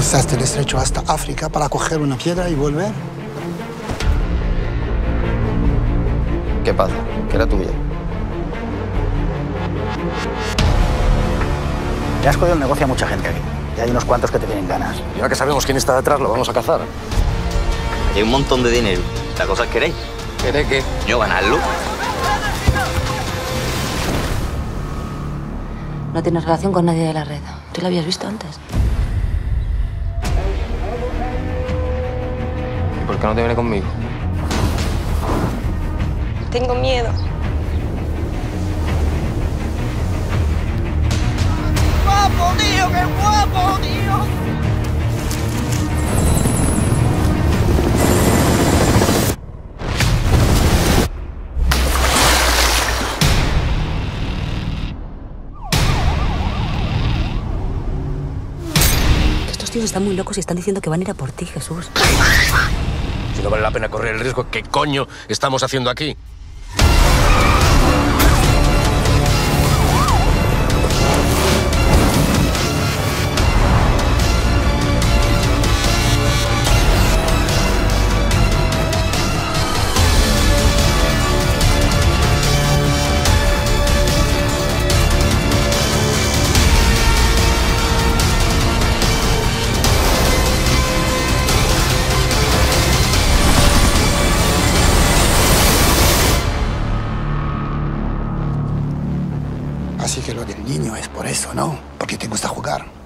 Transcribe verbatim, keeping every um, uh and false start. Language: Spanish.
Cruzaste el estrecho hasta África para coger una piedra y volver. ¿Qué pasa? ¿Que era tuya? Le has jodido el negocio a mucha gente aquí. Y hay unos cuantos que te tienen ganas. Y ahora que sabemos quién está detrás, lo vamos a cazar. Hay un montón de dinero. La cosa es queréis. ¿Queréis qué? Yo ganarlo. No tienes relación con nadie de la red. ¿Tú la habías visto antes? ¿Y por qué no te viene conmigo? Tengo miedo. ¡Guapo, tío! ¡Qué guapo, tío! Estos tíos están muy locos y están diciendo que van a ir a por ti, Jesús. Si no vale la pena correr el riesgo, ¿qué coño estamos haciendo aquí? Así que lo del niño es por eso, ¿no? Porque te gusta jugar.